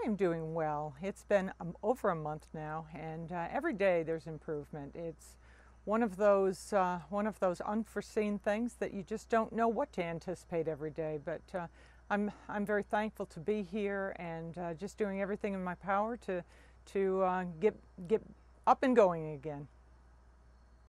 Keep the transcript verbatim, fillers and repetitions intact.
am doing well. It's been um, over a month now, and uh, every day there's improvement. It's one of those uh, one of those unforeseen things that you just don't know what to anticipate every day. But uh, I'm I'm very thankful to be here and uh, just doing everything in my power to to uh, get get up and going again.